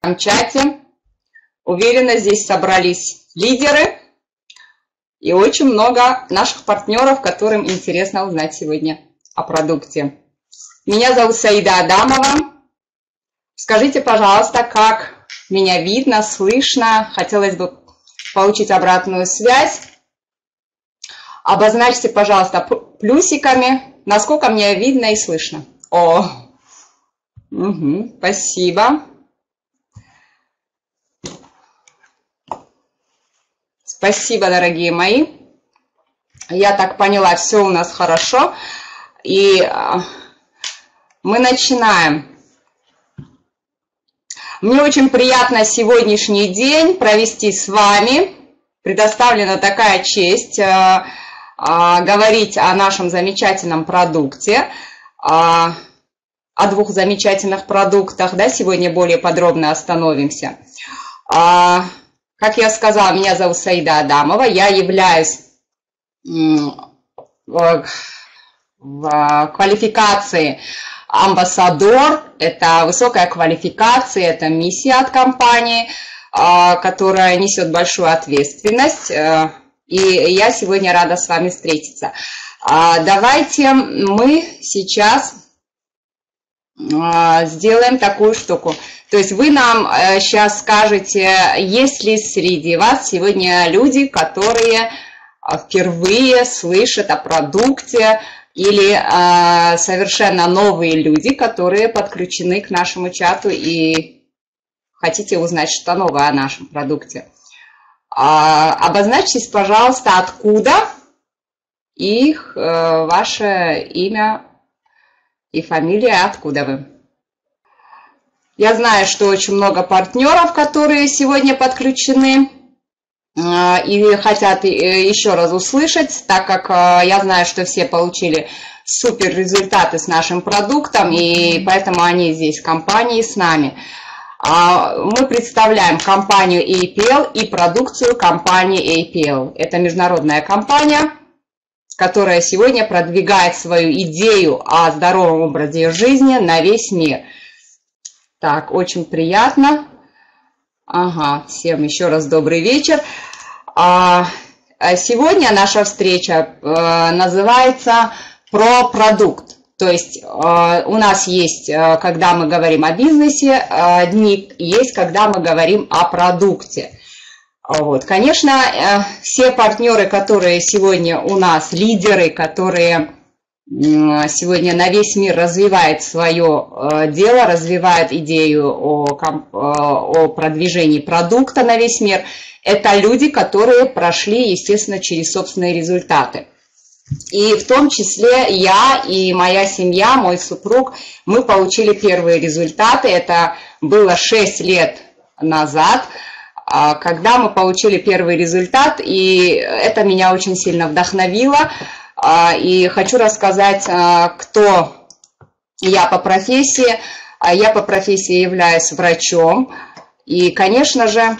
чате. Уверена, здесь собрались лидеры и очень много наших партнеров, которым интересно узнать сегодня о продукте. Меня зовут Саида Адамова. Скажите, пожалуйста, как меня видно, слышно? Хотелось бы получить обратную связь. Обозначьте, пожалуйста, плюсиками, насколько мне видно и слышно. Спасибо. Спасибо, дорогие мои. Я так поняла, все у нас хорошо. И мы начинаем. Мне очень приятно сегодняшний день провести с вами. Предоставлена такая честь говорить о нашем замечательном продукте, о двух замечательных продуктах. Да, сегодня более подробно остановимся. Как я сказала, меня зовут Саида Адамова. Я являюсь в квалификации амбассадор. Это высокая квалификация, это миссия от компании, которая несет большую ответственность. И я сегодня рада с вами встретиться. Давайте мы сейчас сделаем такую штуку. То есть вы нам сейчас скажете, есть ли среди вас сегодня люди, которые впервые слышат о продукте, или совершенно новые люди, которые подключены к нашему чату и хотите узнать что-то новое о нашем продукте. Обозначьтесь, пожалуйста, откуда и ваше имя и фамилия, откуда вы. Я знаю, что очень много партнеров, которые сегодня подключены и хотят еще раз услышать, так как я знаю, что все получили супер результаты с нашим продуктом, и поэтому они здесь в компании с нами. Мы представляем компанию APL и продукцию компании APL. Это международная компания, которая сегодня продвигает свою идею о здоровом образе жизни на весь мир. Так, очень приятно. Всем еще раз добрый вечер. Сегодня наша встреча называется «Про продукт». То есть у нас есть, когда мы говорим о бизнесе, дни, есть, когда мы говорим о продукте. Вот. Конечно, все партнеры, которые сегодня у нас, лидеры, которые сегодня на весь мир развивают свое дело, развивают идею о продвижении продукта на весь мир, это люди, которые прошли, естественно, через собственные результаты. И в том числе я и моя семья, мой супруг, мы получили первые результаты. Это было 6 лет назад, когда мы получили первый результат, и это меня очень сильно вдохновило. И хочу рассказать, кто я по профессии. Я по профессии являюсь врачом. И, конечно же,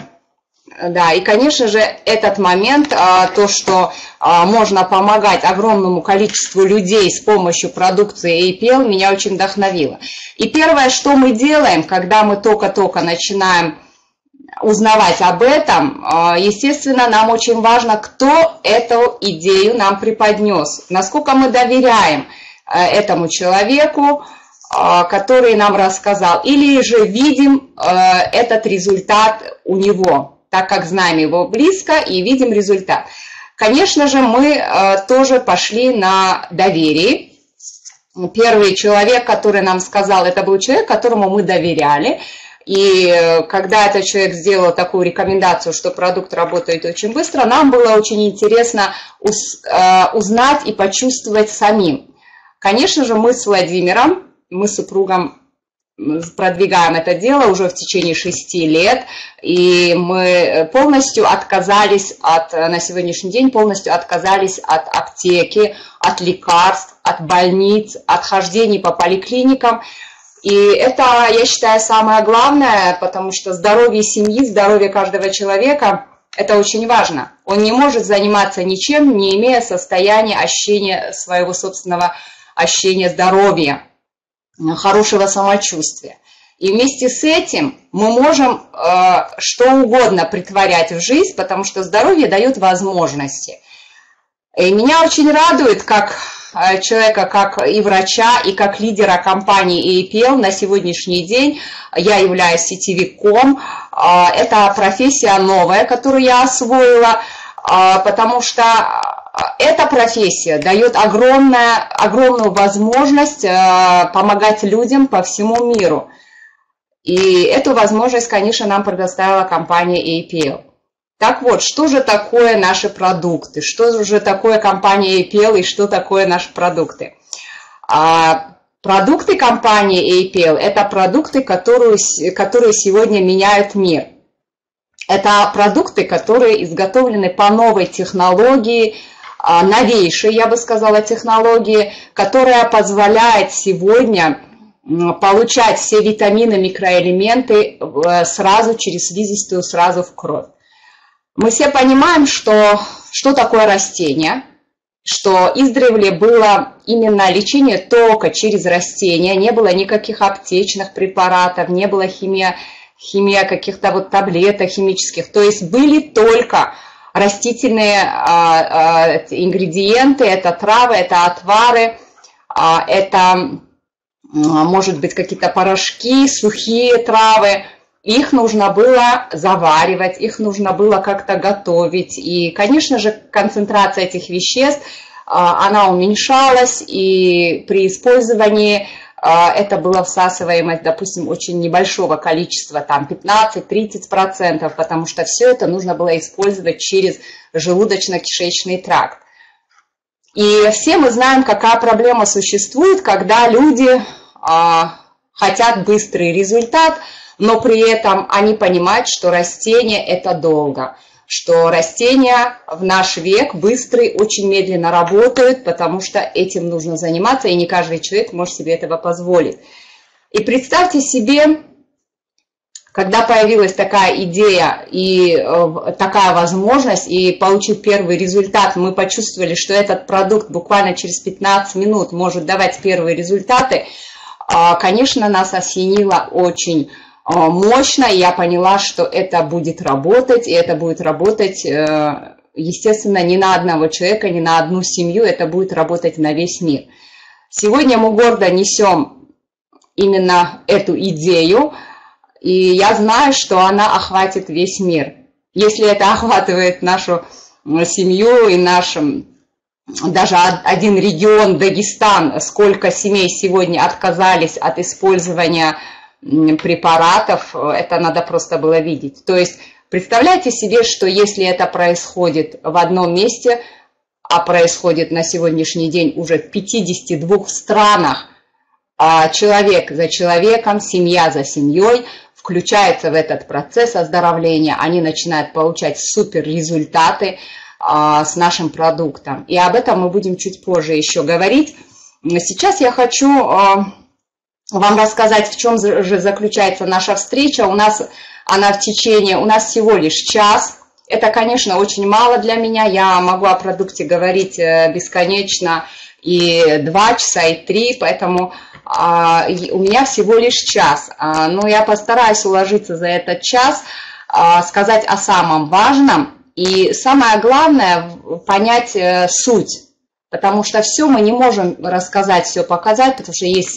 этот момент, то, что можно помогать огромному количеству людей с помощью продукции APL, меня очень вдохновило. И первое, что мы делаем, когда мы только-только начинаем узнавать об этом, естественно, нам очень важно, кто эту идею нам преподнес, насколько мы доверяем этому человеку, который нам рассказал, или же видим этот результат у него, так как знаем его близко и видим результат. Конечно же, мы тоже пошли на доверие. Первый человек, который нам сказал, это был человек, которому мы доверяли. И когда этот человек сделал такую рекомендацию, что продукт работает очень быстро, нам было очень интересно узнать и почувствовать самим. Конечно же, мы с Владимиром, мы с супругом продвигаем это дело уже в течение 6 лет, и мы полностью отказались на сегодняшний день полностью отказались от аптеки, от лекарств, от больниц, от хождений по поликлиникам. И это, я считаю, самое главное, потому что здоровье семьи, здоровье каждого человека – это очень важно. Он не может заниматься ничем, не имея состояния ощущения своего собственного ощущения здоровья, хорошего самочувствия. И вместе с этим мы можем что угодно притворять в жизнь, потому что здоровье дает возможности. И меня очень радует, как человека, как и врача, и как лидера компании APL на сегодняшний день, я являюсь сетевиком. Это профессия новая, которую я освоила, потому что эта профессия дает огромную возможность помогать людям по всему миру. И эту возможность, конечно, нам предоставила компания APL. Так вот, что же такое наши продукты? Что же такое компания APL и что такое наши продукты? Продукты компании APL – это продукты, которые сегодня меняют мир. Это продукты, которые изготовлены по новой технологии, новейшей, я бы сказала, технологии, которая позволяет сегодня получать все витамины, микроэлементы сразу через слизистую, сразу в кровь. Мы все понимаем, что такое растение, что издревле было именно лечение только через растения, не было никаких аптечных препаратов, не было химия каких-то вот таблеток химических, то есть были только растительные ингредиенты, это травы, это отвары, это, может быть, какие-то порошки, сухие травы. Их нужно было заваривать, их нужно было как-то готовить. И, конечно же, концентрация этих веществ, она уменьшалась, и при использовании это было всасываемость, допустим, очень небольшого количества, там 15-30%, потому что все это нужно было использовать через желудочно-кишечный тракт. И все мы знаем, какая проблема существует, когда люди хотят быстрый результат, но при этом они понимают, что растение – это долго, что растения в наш век быстрый, очень медленно работают, потому что этим нужно заниматься, и не каждый человек может себе этого позволить. И представьте себе, когда появилась такая идея и такая возможность, и получив первый результат, мы почувствовали, что этот продукт буквально через 15 минут может давать первые результаты, конечно, нас осенило очень мощно, и я поняла, что это будет работать, и это будет работать, естественно, не на одного человека, не на одну семью, это будет работать на весь мир. Сегодня мы гордо несем именно эту идею, и я знаю, что она охватит весь мир. Если это охватывает нашу семью и наш, даже один регион, Дагестан, сколько семей сегодня отказались от использования препаратов, это надо просто было видеть. То есть представляйте себе, что если это происходит в одном месте, а происходит на сегодняшний день уже в 52 странах, человек за человеком, семья за семьей включается в этот процесс оздоровления, они начинают получать супер результаты с нашим продуктом. И об этом мы будем чуть позже еще говорить. Сейчас я хочу вам рассказать, в чем же заключается наша встреча. У нас всего лишь час. Это, конечно, очень мало для меня. Я могу о продукте говорить бесконечно и 2 часа, и 3, поэтому у меня всего лишь час. Но я постараюсь уложиться за этот час, сказать о самом важном. И самое главное – понять суть. Потому что все мы не можем рассказать, все показать, потому что есть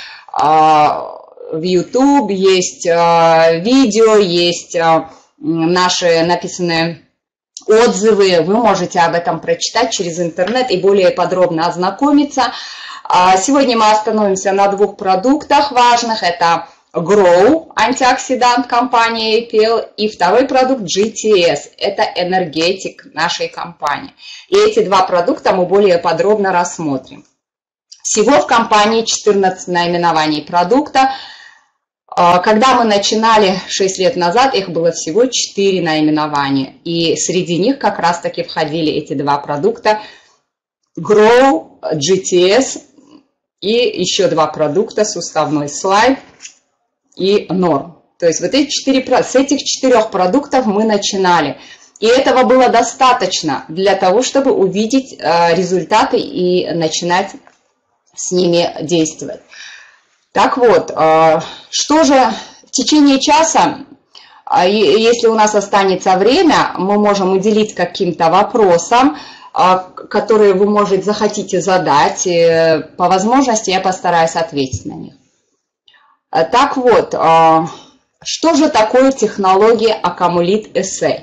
в YouTube, есть видео, есть наши написанные отзывы. Вы можете об этом прочитать через интернет и более подробно ознакомиться. Сегодня мы остановимся на 2 продуктах важных. Это Grow, антиоксидант компании APL, и второй продукт GTS, это энергетик нашей компании. И эти 2 продукта мы более подробно рассмотрим. Всего в компании 14 наименований продукта. Когда мы начинали 6 лет назад, их было всего 4 наименования. И среди них как раз таки входили эти 2 продукта Grow, GTS и еще 2 продукта, суставной слайд и Norm. То есть вот с этих 4 продуктов мы начинали. И этого было достаточно для того, чтобы увидеть результаты и начинать с ними действовать. Так вот, что же в течение часа, если у нас останется время, мы можем уделить каким-то вопросам, которые вы захотите задать. По возможности я постараюсь ответить на них. Так вот, что же такое технология Accumulate Essay?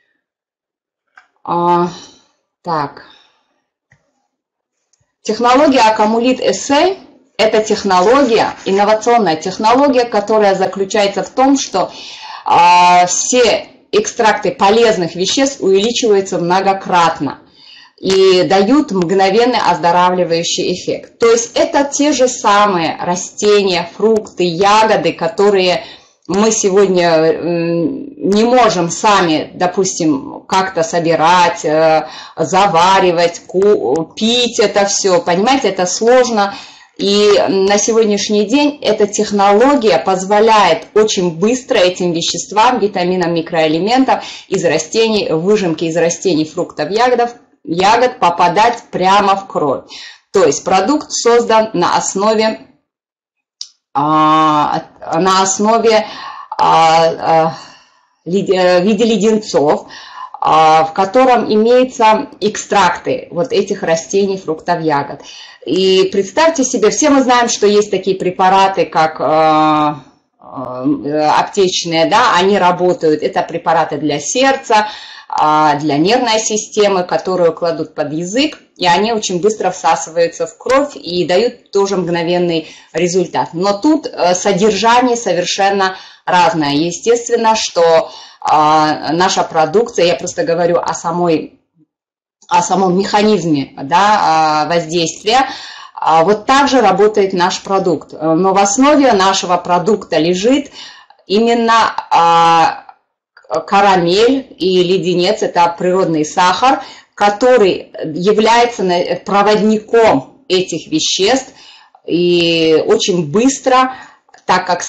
Так. Технология Accumulate Essay – это технология, инновационная технология, которая заключается в том, что все экстракты полезных веществ увеличиваются многократно и дают мгновенный оздоравливающий эффект. То есть это те же самые растения, фрукты, ягоды, которые мы сегодня не можем сами, допустим, как-то собирать, заваривать, пить это все. Понимаете, это сложно. И на сегодняшний день эта технология позволяет очень быстро этим веществам, витаминам, микроэлементам из растений, выжимки из растений, фруктов, ягод попадать прямо в кровь. То есть продукт создан на основе в виде леденцов, в котором имеются экстракты вот этих растений, фруктов, ягод. И представьте себе, все мы знаем, что есть такие препараты, как аптечные, да, они работают, это препараты для сердца, для нервной системы, которую кладут под язык, и они очень быстро всасываются в кровь и дают тоже мгновенный результат. Но тут содержание совершенно разное. Естественно, что наша продукция, я просто говорю о самом механизме, да, воздействия, вот так же работает наш продукт. Но в основе нашего продукта лежит именно карамель и леденец, это природный сахар, который является проводником этих веществ и очень быстро, так как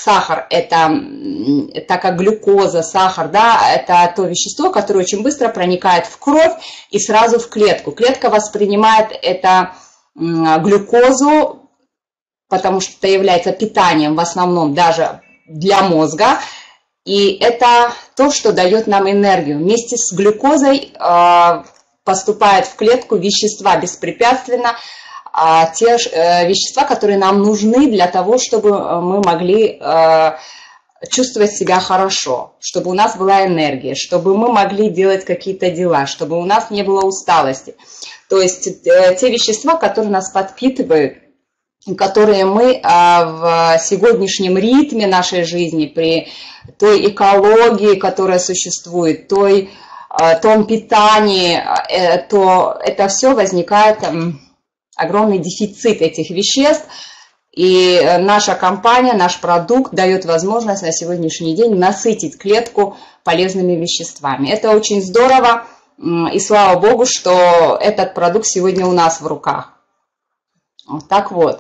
глюкоза, сахар, да, это то вещество, которое очень быстро проникает в кровь и сразу в клетку. Клетка воспринимает это глюкозу, потому что это является питанием в основном даже для мозга, и это то, что дает нам энергию. Вместе с глюкозой поступают в клетку вещества беспрепятственно, те вещества, которые нам нужны для того, чтобы мы могли чувствовать себя хорошо, чтобы у нас была энергия, чтобы мы могли делать какие-то дела, чтобы у нас не было усталости. То есть те вещества, которые нас подпитывают, которые мы в сегодняшнем ритме нашей жизни, при той экологии, которая существует, том питании, то это все возникает огромный дефицит этих веществ. И наша компания, наш продукт дает возможность на сегодняшний день насытить клетку полезными веществами. Это очень здорово, и слава Богу, что этот продукт сегодня у нас в руках. Так вот.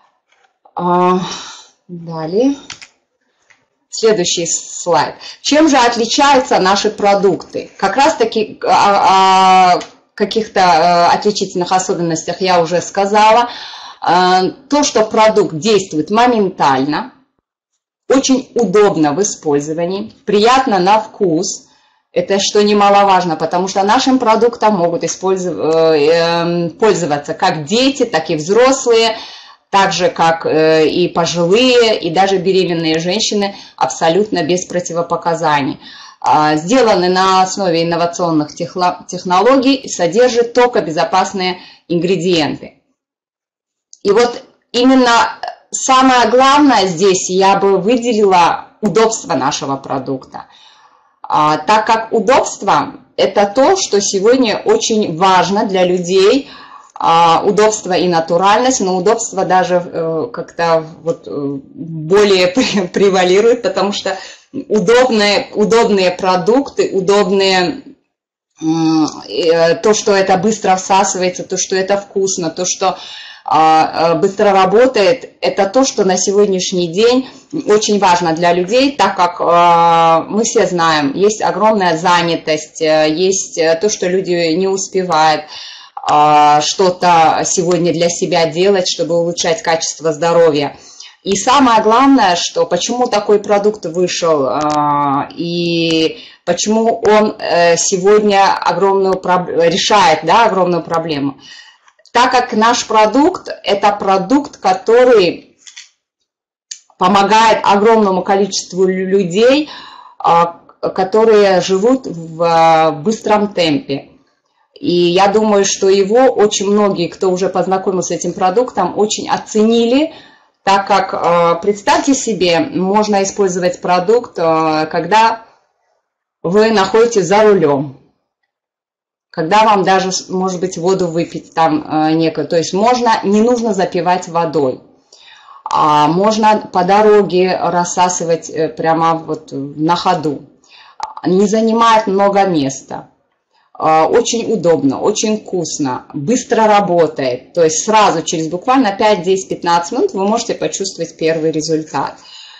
Далее. Следующий слайд. Чем же отличаются наши продукты? Как раз таки о каких-то отличительных особенностях я уже сказала. То, что продукт действует моментально, очень удобно в использовании, приятно на вкус. Это что немаловажно, потому что нашим продуктом могут пользоваться как дети, так и взрослые, так же, как и пожилые, и даже беременные женщины абсолютно без противопоказаний. Сделаны на основе инновационных технологий и содержат только безопасные ингредиенты. И вот именно самое главное здесь я бы выделила удобство нашего продукта. Так как удобство – это то, что сегодня очень важно для людей. Удобство и натуральность, но удобство даже как-то вот более превалирует, потому что удобные продукты, удобные, то, что это быстро всасывается, то, что это вкусно, то, что быстро работает, это то, что на сегодняшний день очень важно для людей, так как мы все знаем, есть огромная занятость, есть то, что люди не успевают что-то сегодня для себя делать, чтобы улучшать качество здоровья. И самое главное, что почему такой продукт вышел и почему он сегодня решает, да, огромную проблему. Так как наш продукт – это продукт, который помогает огромному количеству людей, которые живут в быстром темпе. И я думаю, что его очень многие, кто уже познакомился с этим продуктом, очень оценили, так как, представьте себе, можно использовать продукт, когда вы находитесь за рулем, когда вам даже, может быть, воду выпить там некую, то есть не нужно запивать водой. Можно по дороге рассасывать прямо вот на ходу. Не занимает много места. Очень удобно, очень вкусно, быстро работает. То есть сразу через буквально 5, 10, 15 минут вы можете почувствовать первый результат.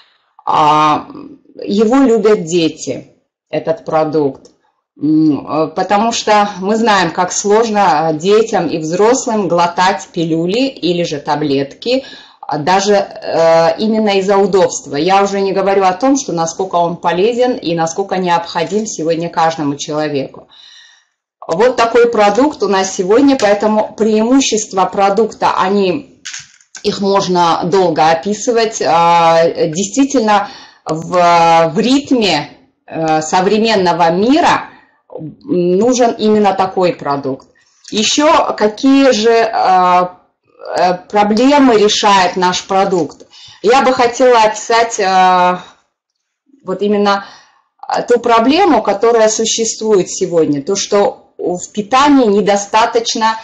Его любят дети, этот продукт. Потому что мы знаем, как сложно детям и взрослым глотать пилюли или же таблетки, даже именно из-за удобства. Я уже не говорю о том, что насколько он полезен и насколько необходим сегодня каждому человеку. Вот такой продукт у нас сегодня, поэтому преимущества продукта, их можно долго описывать. Действительно, в ритме современного мира нужен именно такой продукт. Еще какие же проблемы решает наш продукт? Я бы хотела описать вот именно ту проблему, которая существует сегодня, то, что в питании недостаточно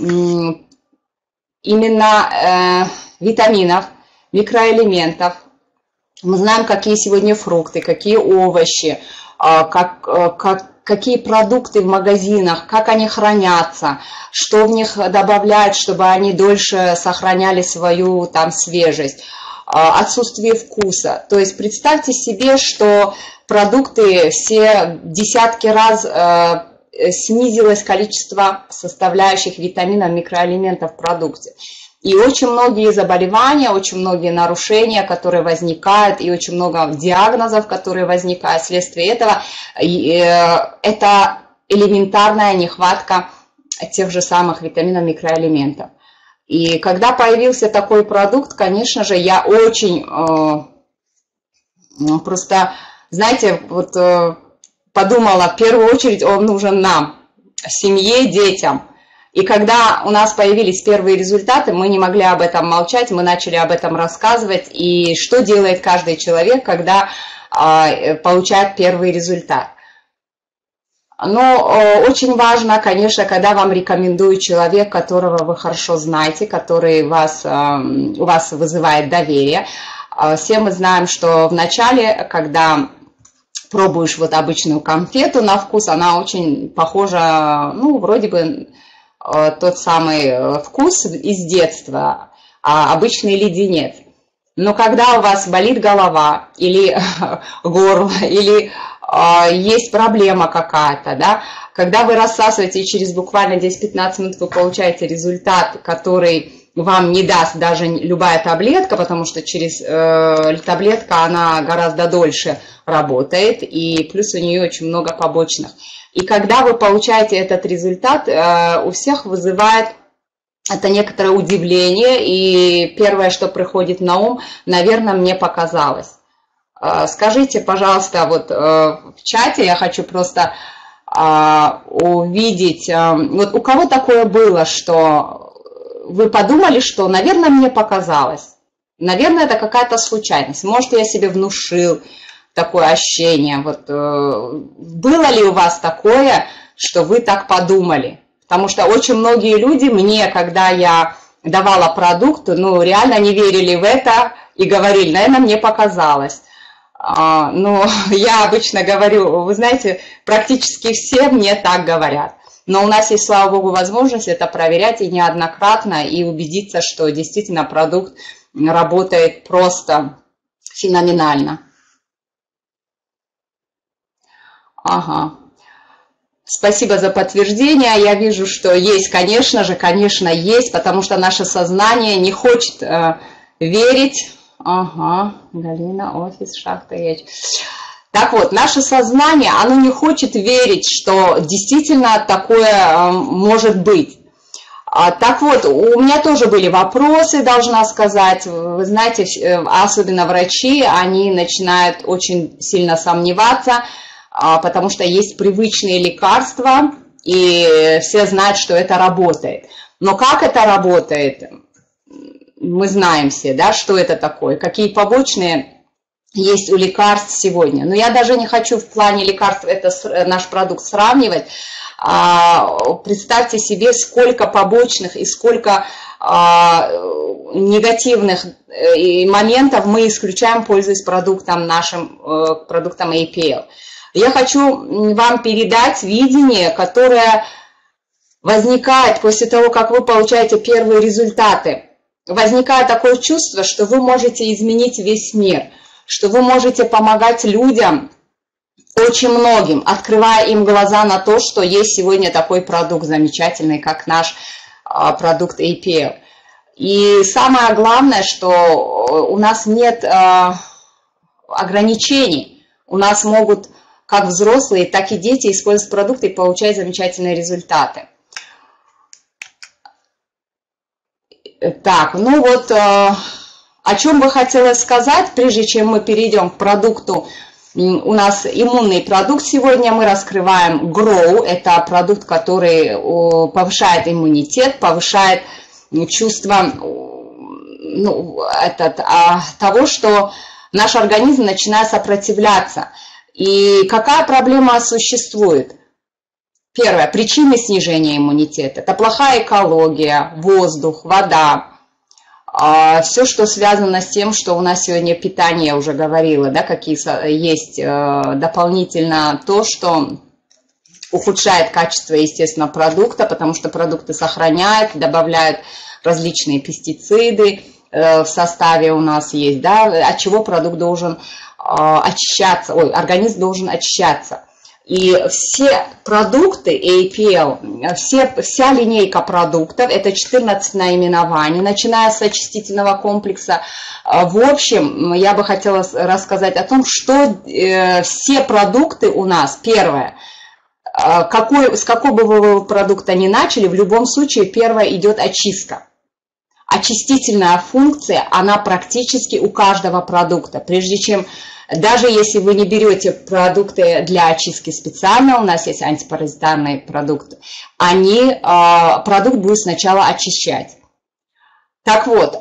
именно витаминов, микроэлементов. Мы знаем, какие сегодня фрукты, какие овощи, какие продукты в магазинах, как они хранятся, что в них добавляют, чтобы они дольше сохраняли свою там свежесть, отсутствие вкуса. То есть представьте себе, что продукты все десятки раз снизилось количество составляющих витаминов, микроэлементов в продукте. И очень многие заболевания, очень многие нарушения, которые возникают, и очень много диагнозов, которые возникают вследствие этого, это элементарная нехватка тех же самых витаминов, микроэлементов. И когда появился такой продукт, конечно же, я очень просто, знаете, вот подумала, в первую очередь он нужен нам, семье, детям. И когда у нас появились первые результаты, мы не могли об этом молчать, мы начали об этом рассказывать. И что делает каждый человек, когда получает первый результат? Но очень важно, конечно, когда вам рекомендует человек, которого вы хорошо знаете, который у вас вызывает доверие. Все мы знаем, что вначале, когда пробуешь вот обычную конфету на вкус, она очень похожа, ну, вроде бы тот самый вкус из детства, а обычный леденец. Но когда у вас болит голова или горло, или есть проблема какая-то, да, когда вы рассасываете, и через буквально 10-15 минут вы получаете результат, который вам не даст даже любая таблетка, потому что через таблетка она гораздо дольше работает, и плюс у нее очень много побочных. И когда вы получаете этот результат, у всех вызывает это некоторое удивление, и первое, что приходит на ум, наверное, мне показалось. Скажите, пожалуйста, вот в чате я хочу просто увидеть, вот у кого такое было, что вы подумали, что, наверное, мне показалось. Наверное, это какая-то случайность. Может, я себе внушил такое ощущение. Вот, было ли у вас такое, что вы так подумали? Потому что очень многие люди мне, когда я давала продукт, ну, реально не верили в это и говорили, наверное, мне показалось. Но я обычно говорю, вы знаете, практически все мне так говорят. Но у нас есть, слава богу, возможность это проверять и неоднократно, и убедиться, что действительно продукт работает просто феноменально. Ага. Спасибо за подтверждение. Я вижу, что есть, конечно есть, потому что наше сознание не хочет верить Ага, Галина, офис, шахта, ящик. Так вот, наше сознание, оно не хочет верить, что действительно такое может быть. Так вот, у меня тоже были вопросы, должна сказать. Вы знаете, особенно врачи, они начинают очень сильно сомневаться, потому что есть привычные лекарства, и все знают, что это работает. Но как это работает, мы знаем все, да, что это такое, какие побочные есть у лекарств сегодня. Но я даже не хочу в плане лекарств наш продукт сравнивать. Представьте себе, сколько побочных и сколько негативных моментов мы исключаем, пользуясь нашим продуктом APL. Я хочу вам передать видение, которое возникает после того, как вы получаете первые результаты. Возникает такое чувство, что вы можете изменить весь мир, что вы можете помогать людям, очень многим, открывая им глаза на то, что есть сегодня такой продукт замечательный, как наш продукт APL. И самое главное, что у нас нет ограничений. У нас могут как взрослые, так и дети использовать продукты и получать замечательные результаты. Так, ну вот, о чем бы хотелось сказать, прежде чем мы перейдем к продукту. У нас иммунный продукт сегодня, мы раскрываем Grow, это продукт, который повышает иммунитет, повышает чувство того, что наш организм начинает сопротивляться. И какая проблема существует? Первое, причины снижения иммунитета. Это плохая экология, воздух, вода. Все, что связано с тем, что у нас сегодня питание, я уже говорила, да, какие есть дополнительно то, что ухудшает качество, естественно, продукта, потому что продукты сохраняют, добавляют различные пестициды в составе у нас есть, да, от чего продукт должен очищаться, организм должен очищаться. И все продукты APL, вся линейка продуктов, это 14 наименований, начиная с очистительного комплекса. В общем, я бы хотела рассказать о том, что все продукты у нас, первое, с какого бы вы продукта ни начали, в любом случае первое идет очистка. Очистительная функция, она практически у каждого продукта. Прежде чем, даже если вы не берете продукты для очистки специально, у нас есть антипаразитарные продукты, продукт будет сначала очищать. Так вот,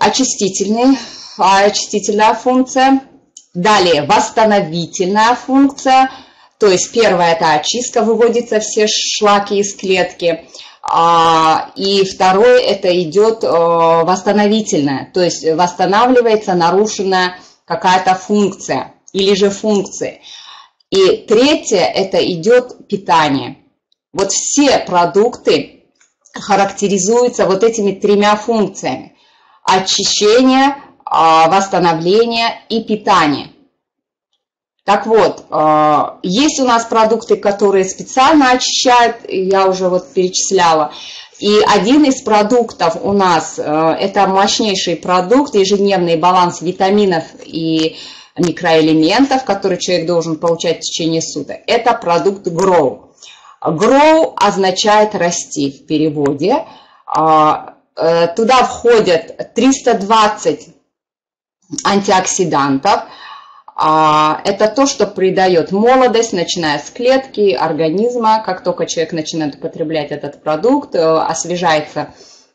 очистительная функция. Далее, восстановительная функция. То есть первая это очистка, выводятся все шлаки из клетки. И второе это идет восстановительное, то есть восстанавливается нарушенная какая-то функция или же функции. И третье это идет питание. Вот все продукты характеризуются вот этими тремя функциями: очищение, восстановление и питание. Так вот, есть у нас продукты, которые специально очищают, я уже вот перечисляла. И один из продуктов у нас, это мощнейший продукт, ежедневный баланс витаминов и микроэлементов, который человек должен получать в течение суток. Это продукт Grow. Grow означает расти в переводе. Туда входят 320 антиоксидантов. Это то, что придает молодость, начиная с клетки, организма. Как только человек начинает употреблять этот продукт, освежается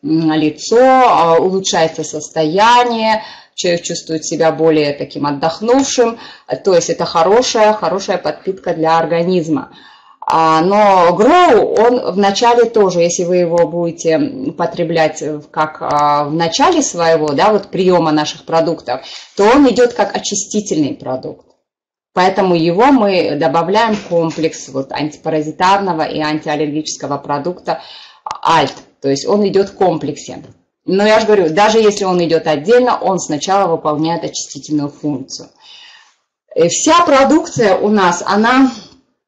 лицо, улучшается состояние, человек чувствует себя более таким отдохнувшим. То есть это хорошая подпитка для организма. Но Grow, он в начале тоже, если вы его будете употреблять как в начале своего, да, вот приема наших продуктов, то он идет как очистительный продукт. Поэтому его мы добавляем в комплекс вот антипаразитарного и антиаллергического продукта ALT. То есть он идет в комплексе. Но я же говорю, даже если он идет отдельно, он сначала выполняет очистительную функцию. И вся продукция у нас, она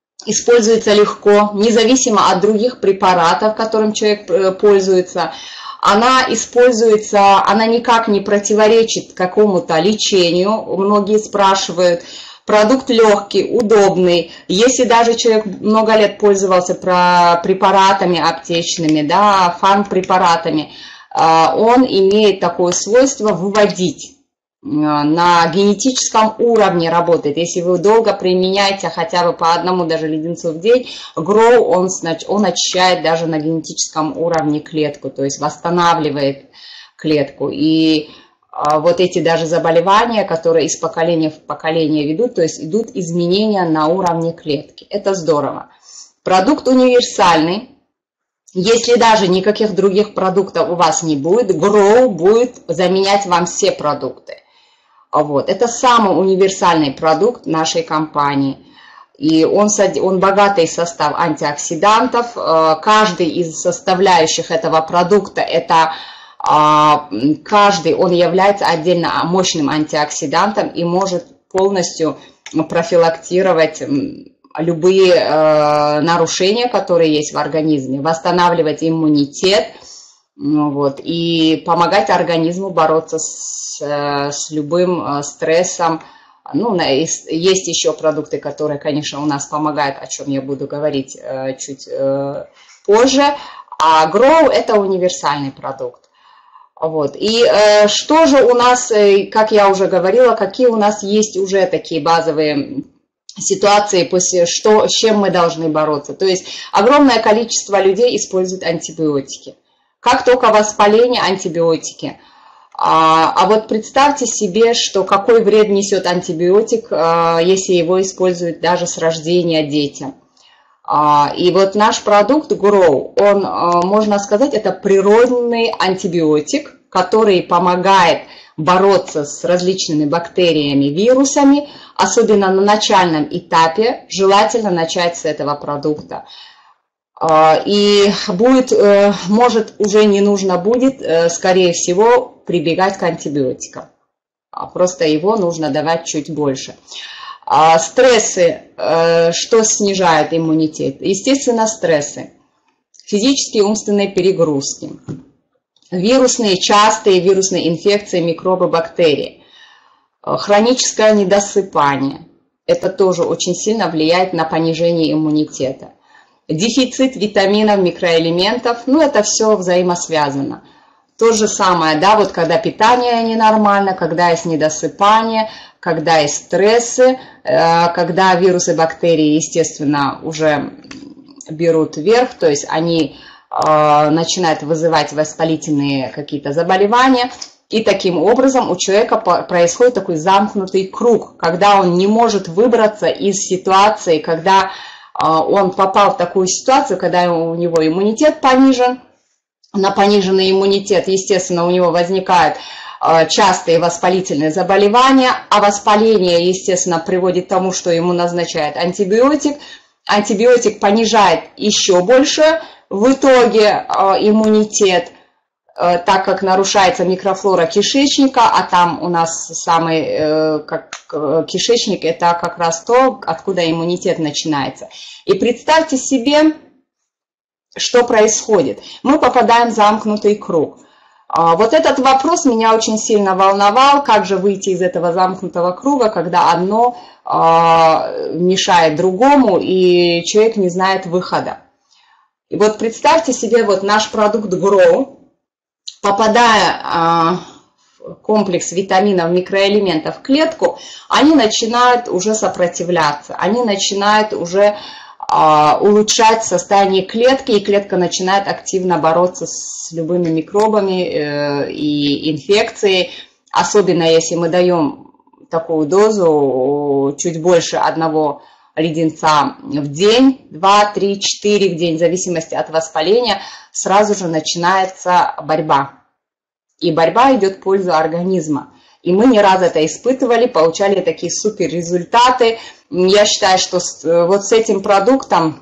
используется легко, независимо от других препаратов, которым человек пользуется. Она используется, она никак не противоречит какому-то лечению, многие спрашивают. Продукт легкий, удобный. Если даже человек много лет пользовался препаратами аптечными, да, фармпрепаратами, он имеет такое свойство выводить. На генетическом уровне работает. Если вы долго применяете хотя бы по одному даже леденцу в день, Grow, он очищает даже на генетическом уровне клетку, то есть восстанавливает клетку. И вот эти даже заболевания, которые из поколения в поколение ведут, то есть идут изменения на уровне клетки. Это здорово. Продукт универсальный. Если даже никаких других продуктов у вас не будет, Grow будет заменять вам все продукты. Вот. Это самый универсальный продукт нашей компании. И он богатый состав антиоксидантов. Каждый из составляющих этого продукта, каждый он является отдельно мощным антиоксидантом и может полностью профилактировать любые нарушения, которые есть в организме, восстанавливать иммунитет, вот, и помогать организму бороться с любым стрессом. Ну, есть еще продукты, которые, конечно, у нас помогают, о чем я буду говорить чуть позже. А Grow – это универсальный продукт. Вот. И что же у нас, как я уже говорила, какие у нас есть уже такие базовые ситуации, с чем мы должны бороться. То есть огромное количество людей используют антибиотики. Как только воспаление – антибиотики. А вот представьте себе, что какой вред несет антибиотик, если его используют даже с рождения детям. И вот наш продукт Grow, он, можно сказать, это природный антибиотик, который помогает бороться с различными бактериями, вирусами, особенно на начальном этапе, желательно начать с этого продукта. И может, уже не нужно будет, скорее всего, прибегать к антибиотикам. Просто его нужно давать чуть больше. Стрессы, что снижает иммунитет? Естественно, стрессы. Физические и умственные перегрузки. Частые вирусные инфекции, микробы, бактерии. Хроническое недосыпание. Это тоже очень сильно влияет на понижение иммунитета. Дефицит витаминов, микроэлементов, ну это все взаимосвязано. То же самое, да, вот когда питание ненормально, когда есть недосыпание, когда есть стрессы, когда вирусы, бактерии, естественно, уже берут верх, то есть они начинают вызывать воспалительные какие-то заболевания. И таким образом у человека происходит такой замкнутый круг, когда он не может выбраться из ситуации, когда он попал в такую ситуацию, когда у него иммунитет понижен. На пониженный иммунитет, естественно, у него возникают частые воспалительные заболевания, а воспаление, естественно, приводит к тому, что ему назначают антибиотик. Антибиотик понижает еще больше в итоге иммунитет, так как нарушается микрофлора кишечника, а там у нас кишечник – это как раз то, откуда иммунитет начинается. И представьте себе, что происходит. Мы попадаем в замкнутый круг. Вот этот вопрос меня очень сильно волновал, как же выйти из этого замкнутого круга, когда одно мешает другому, и человек не знает выхода. И вот представьте себе, вот наш продукт Grow, попадая в комплекс витаминов, микроэлементов в клетку, они начинают уже сопротивляться, они начинают уже улучшать состояние клетки, и клетка начинает активно бороться с любыми микробами и инфекцией, особенно если мы даем такую дозу, чуть больше одного леденца в день, 2, 3, 4 в день, в зависимости от воспаления, сразу же начинается борьба. И борьба идет в пользу организма. И мы не раз это испытывали, получали такие супер результаты. Я считаю, что вот с этим продуктом,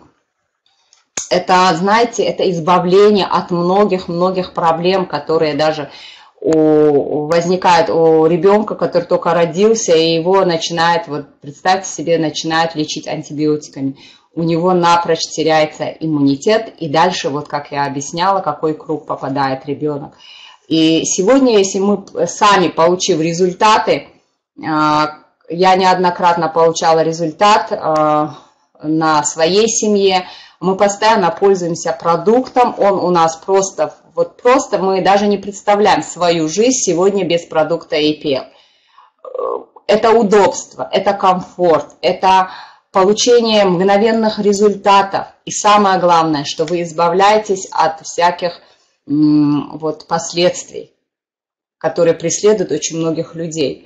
это, знаете, это избавление от многих-многих проблем, которые даже возникает у ребенка, который только родился, и его начинает, вот представьте себе, начинают лечить антибиотиками. У него напрочь теряется иммунитет, и дальше, вот как я объясняла, какой круг попадает ребенок. И сегодня, если мы сами, получив результаты, я неоднократно получала результат на своей семье, мы постоянно пользуемся продуктом, он у нас просто мы даже не представляем свою жизнь сегодня без продукта APL. Это удобство, это комфорт, это получение мгновенных результатов. И самое главное, что вы избавляетесь от всяких вот последствий, которые преследуют очень многих людей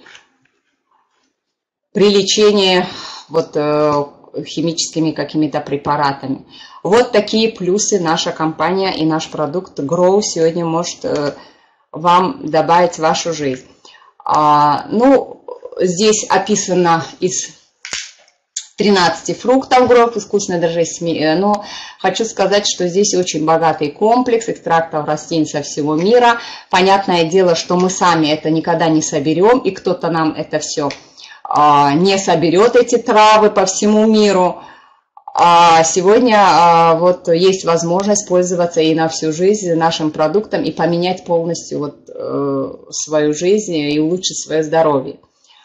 при лечении вот химическими какими-то препаратами. Вот такие плюсы наша компания и наш продукт Grow сегодня может вам добавить в вашу жизнь. Ну, здесь описано из 13 фруктов Grow, искусственной дрожжи, но хочу сказать, что здесь очень богатый комплекс экстрактов растений со всего мира. Понятное дело, что мы сами это никогда не соберем, и кто-то нам это все не соберет, эти травы по всему миру. А сегодня вот есть возможность пользоваться и на всю жизнь нашим продуктом и поменять полностью вот свою жизнь и улучшить свое здоровье.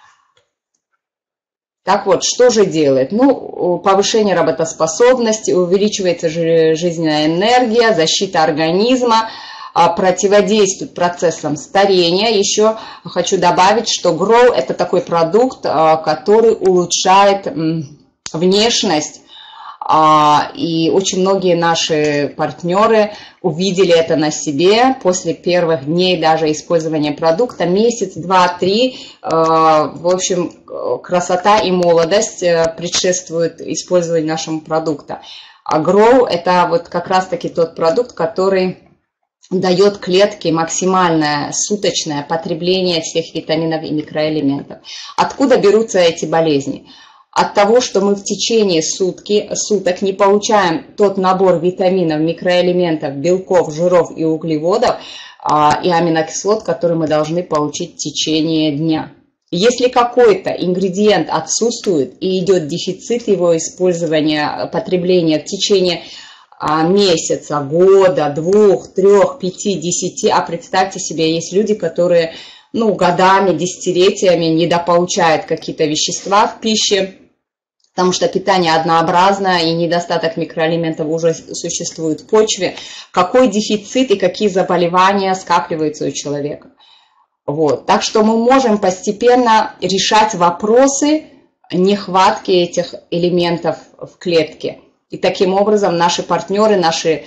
Так вот, что же делает? Ну, повышение работоспособности, увеличивается жизненная энергия, защита организма, противодействует процессам старения. Еще хочу добавить, что Grow – это такой продукт, который улучшает внешность. И очень многие наши партнеры увидели это на себе после первых дней даже использования продукта. Месяц, два, три. В общем, красота и молодость предшествуют использованию нашего продукта. А Grow – это вот как раз-таки тот продукт, который дает клетке максимальное суточное потребление всех витаминов и микроэлементов. Откуда берутся эти болезни? От того, что мы в течение суток не получаем тот набор витаминов, микроэлементов, белков, жиров и углеводов и аминокислот, которые мы должны получить в течение дня. Если какой-то ингредиент отсутствует и идет дефицит его использования, потребления в течение месяца, года, 2, 3, 5, 10, а представьте себе, есть люди, которые годами, десятилетиями недополучают какие-то вещества в пище, потому что питание однообразное и недостаток микроэлементов уже существует в почве. Какой дефицит и какие заболевания скапливаются у человека. Вот. Так что мы можем постепенно решать вопросы нехватки этих элементов в клетке. И таким образом наши партнеры, все,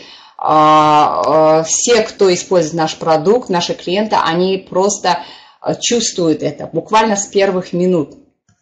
кто использует наш продукт, наши клиенты, они просто чувствуют это буквально с первых минут.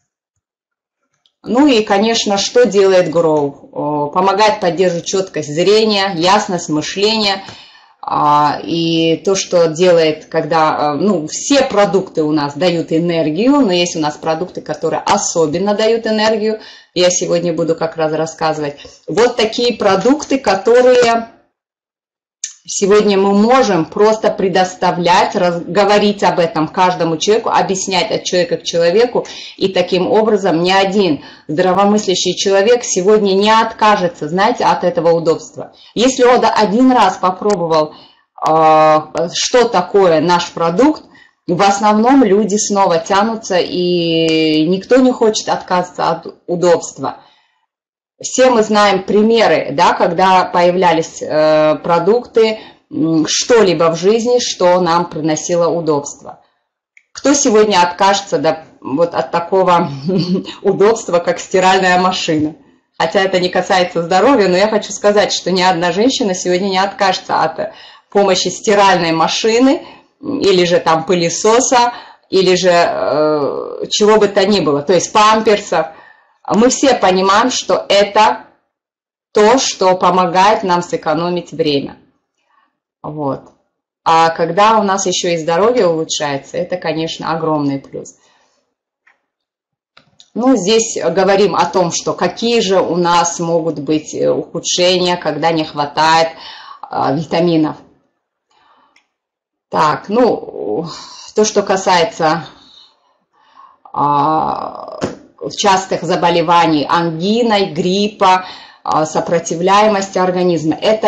Ну и, конечно, что делает Grow? Помогает поддерживать четкость зрения, ясность мышления. И то, что делает, когда все продукты у нас дают энергию, но есть у нас продукты, которые особенно дают энергию. Я сегодня буду как раз рассказывать. Вот такие продукты, которые сегодня мы можем просто предоставлять, говорить об этом каждому человеку, объяснять от человека к человеку. И таким образом ни один здравомыслящий человек сегодня не откажется, знаете, от этого удобства. Если он один раз попробовал, что такое наш продукт, в основном люди снова тянутся, и никто не хочет отказаться от удобства. Все мы знаем примеры, да, когда появлялись продукты, что-либо в жизни, что нам приносило удобство. Кто сегодня откажется вот от такого удобства, как стиральная машина? Хотя это не касается здоровья, но я хочу сказать, что ни одна женщина сегодня не откажется от помощи стиральной машины, или же там пылесоса, или же чего бы то ни было, то есть памперсов. Мы все понимаем, что это то, что помогает нам сэкономить время. Вот. А когда у нас еще и здоровье улучшается, это, конечно, огромный плюс. Ну, здесь говорим о том, что какие же у нас могут быть ухудшения, когда не хватает витаминов. Так, ну, то, что касается частых заболеваний ангиной, гриппа, сопротивляемости организма, это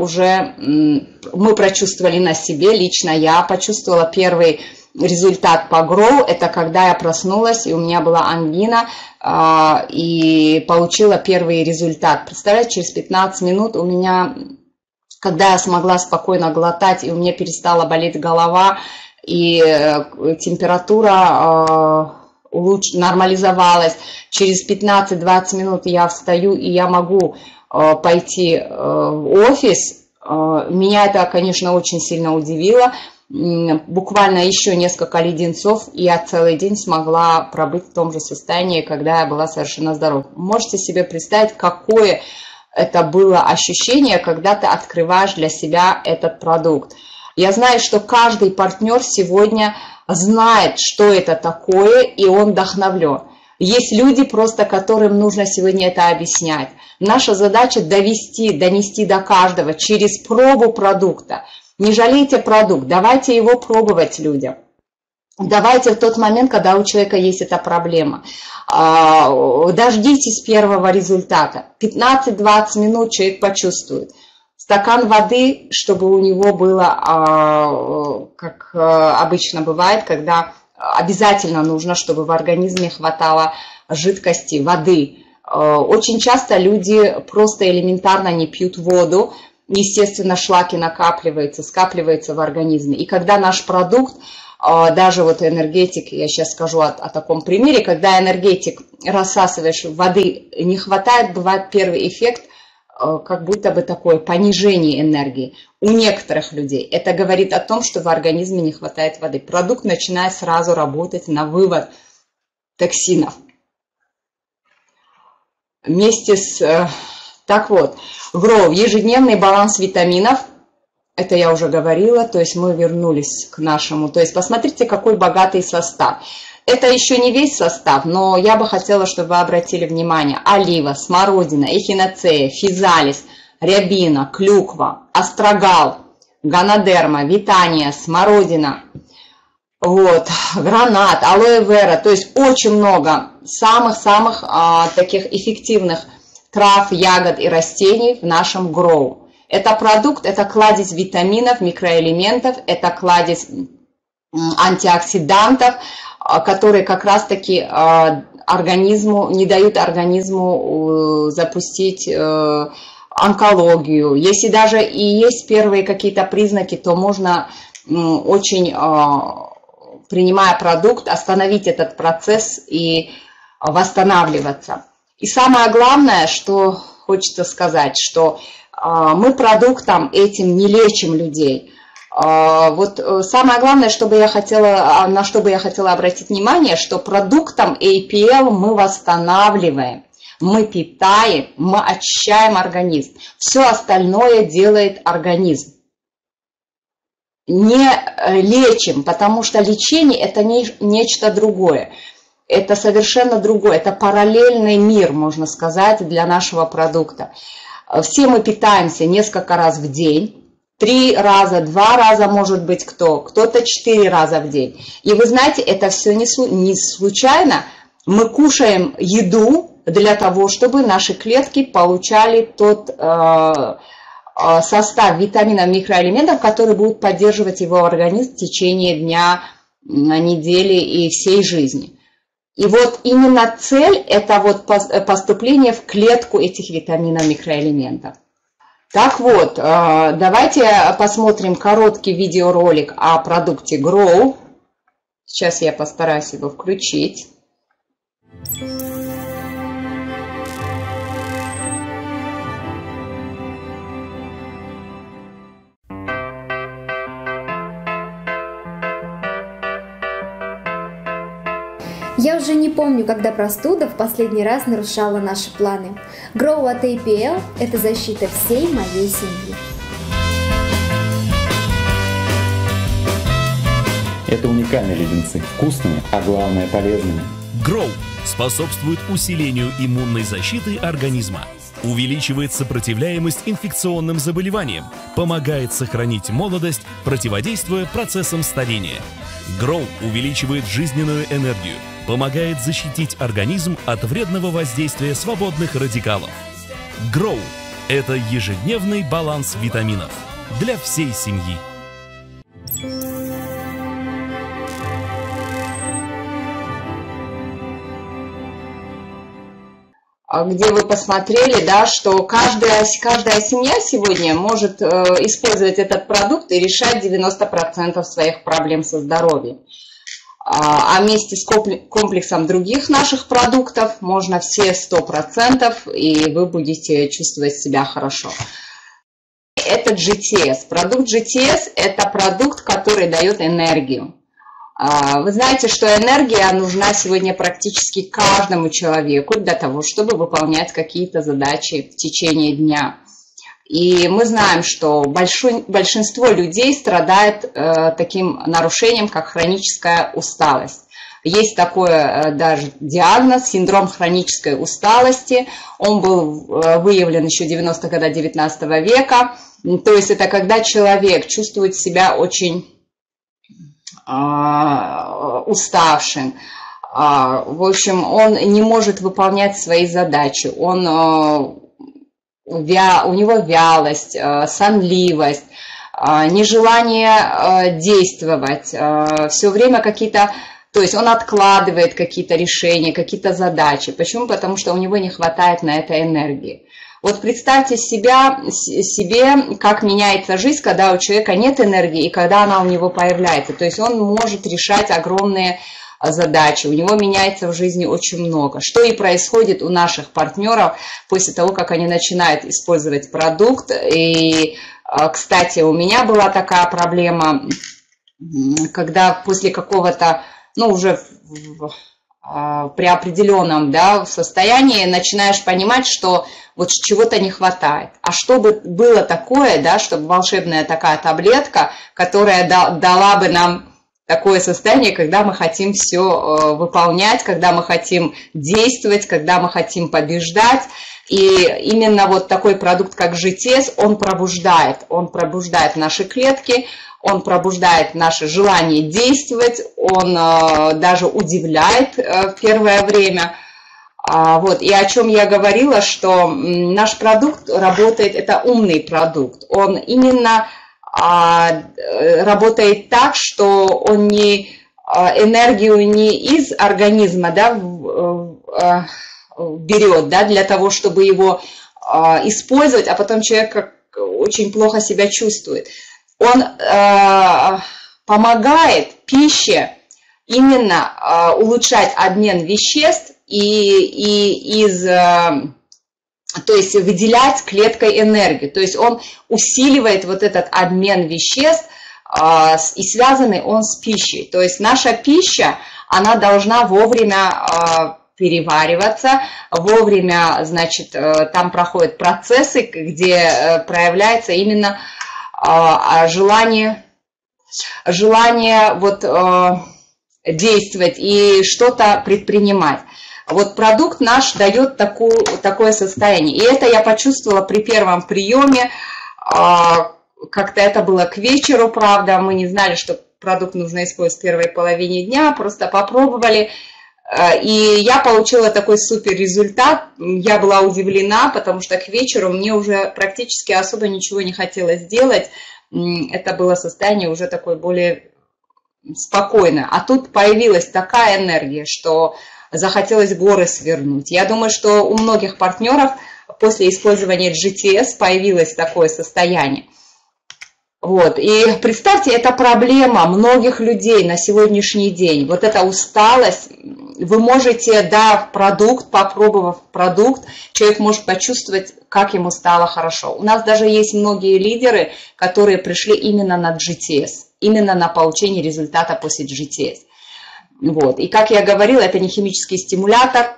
мы прочувствовали на себе, лично я почувствовала первый результат по Grow, это когда я проснулась, и у меня была ангина, и получила первый результат. Представляете, через 15 минут у меня, когда я смогла спокойно глотать, и у меня перестала болеть голова, и температура нормализовалась, через 15-20 минут я встаю, и я могу пойти в офис. Меня это, конечно, очень сильно удивило. Буквально еще несколько леденцов, и я целый день смогла пробыть в том же состоянии, когда я была совершенно здорова. Можете себе представить, какое это было ощущение, когда ты открываешь для себя этот продукт. Я знаю, что каждый партнер сегодня знает, что это такое, и он вдохновлен. Есть люди, просто которым нужно сегодня это объяснять. Наша задача донести до каждого через пробу продукта. Не жалейте продукт, давайте его пробовать людям. Давайте в тот момент, когда у человека есть эта проблема. Дождитесь первого результата. 15-20 минут человек почувствует. Стакан воды, чтобы у него было, как обычно бывает, когда обязательно нужно, чтобы в организме хватало жидкости, воды. Очень часто люди просто элементарно не пьют воду. Естественно, шлаки накапливаются, скапливаются в организме. И когда наш продукт, даже вот энергетик, я сейчас скажу о таком примере, когда энергетик рассасываешь, воды не хватает, бывает первый эффект, как будто бы такое понижение энергии у некоторых людей. Это говорит о том, что в организме не хватает воды. Продукт начинает сразу работать на вывод токсинов. Вместе с... Так вот, Grow, ежедневный баланс витаминов, это я уже говорила, то есть мы вернулись к нашему, то есть посмотрите, какой богатый состав. Это еще не весь состав, но я бы хотела, чтобы вы обратили внимание. Олива, смородина, эхиноцея, физалис, рябина, клюква, астрагал, гонодерма, витания, смородина, вот, гранат, алоэ вера, то есть очень много самых-самых таких эффективных трав, ягод и растений в нашем Grow. Это продукт, это кладезь витаминов, микроэлементов, это кладезь антиоксидантов, которые как раз-таки организму, не дают организму запустить онкологию. Если даже и есть первые какие-то признаки, то можно очень, принимая продукт, остановить этот процесс и восстанавливаться. И самое главное, что хочется сказать, что мы продуктом этим не лечим людей. Вот самое главное, на что бы я хотела обратить внимание, что продуктом APL мы восстанавливаем, мы питаем, мы очищаем организм. Все остальное делает организм. Не лечим, потому что лечение – это нечто другое. Это совершенно другое, это параллельный мир, можно сказать, для нашего продукта. Все мы питаемся несколько раз в день, 3 раза, 2 раза, может быть, кто-то 4 раза в день. И вы знаете, это все не случайно. Мы кушаем еду для того, чтобы наши клетки получали тот состав витаминов, микроэлементов, который будет поддерживать его организм в течение дня, недели и всей жизни. И вот именно цель – это вот поступление в клетку этих витаминов, микроэлементов. Так вот, давайте посмотрим короткий видеоролик о продукте Grow. Сейчас я постараюсь его включить. Я уже не помню, когда простуда в последний раз нарушала наши планы. Grow от APL – это защита всей моей семьи. Это уникальные леденцы, вкусные, а главное полезные. Grow способствует усилению иммунной защиты организма. увеличивает сопротивляемость инфекционным заболеваниям, помогает сохранить молодость, противодействуя процессам старения. Grow увеличивает жизненную энергию, помогает защитить организм от вредного воздействия свободных радикалов. Grow – это ежедневный баланс витаминов для всей семьи. Где вы посмотрели, да, что каждая семья сегодня может использовать этот продукт и решать 90% своих проблем со здоровьем. А вместе с комплексом других наших продуктов можно все 100%, и вы будете чувствовать себя хорошо. Это GTS. Продукт GTS – это продукт, который дает энергию. Вы знаете, что энергия нужна сегодня практически каждому человеку для того, чтобы выполнять какие-то задачи в течение дня. И мы знаем, что большинство людей страдает таким нарушением, как хроническая усталость. Есть такой даже диагноз – синдром хронической усталости. Он был выявлен еще в 90-х годах 19 века. То есть это когда человек чувствует себя очень уставшим. В общем, он не может выполнять свои задачи. У него вялость, сонливость, нежелание действовать. Все время какие-то... То есть он откладывает какие-то решения, какие-то задачи. Почему? Потому что у него не хватает на это энергии. Вот представьте себе, как меняется жизнь, когда у человека нет энергии и когда она у него появляется. То есть он может решать огромные задачи, у него меняется в жизни очень много. Что и происходит у наших партнеров после того, как они начинают использовать продукт. И, кстати, у меня была такая проблема, когда после какого-то, уже при определенном состоянии начинаешь понимать, что вот чего-то не хватает. А чтобы было такое, чтобы волшебная такая таблетка, которая дала бы нам такое состояние, когда мы хотим все выполнять, когда мы хотим действовать, когда мы хотим побеждать. И именно вот такой продукт, как GTS, он пробуждает наши клетки, он пробуждает наше желание действовать, он даже удивляет в первое время. И о чем я говорила, что наш продукт работает, это умный продукт. Он именно работает так, что он энергию не из организма берет для того, чтобы его использовать, а потом человек очень плохо себя чувствует. Он помогает пище именно улучшать обмен веществ то есть выделять клеткой энергию. То есть он усиливает вот этот обмен веществ, и связанный он с пищей. То есть наша пища, она должна вовремя перевариваться, вовремя, там проходят процессы, где проявляется именно желание действовать и что-то предпринимать. Вот продукт наш дает такое состояние. И это я почувствовала при первом приеме. Как-то это было к вечеру, правда. Мы не знали, что продукт нужно использовать в первой половине дня. Просто попробовали. И я получила такой супер результат. Я была удивлена, потому что к вечеру мне уже практически особо ничего не хотелось делать. Это было состояние уже такое более спокойное. А тут появилась такая энергия, что захотелось горы свернуть. Я думаю, что у многих партнеров после использования GTS появилось такое состояние. И представьте, это проблема многих людей на сегодняшний день. Вот эта усталость. Вы можете, попробовав продукт, человек может почувствовать, как ему стало хорошо. У нас даже есть многие лидеры, которые пришли именно на GTS, именно на получение результата после GTS. И как я говорила, это не химический стимулятор.